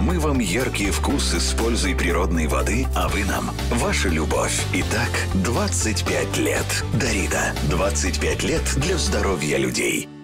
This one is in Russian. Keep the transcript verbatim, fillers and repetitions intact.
Мы вам яркий вкус с пользой природной воды, а вы нам ваша любовь. Итак, двадцать пять лет. Дарида. двадцать пять лет для здоровья людей.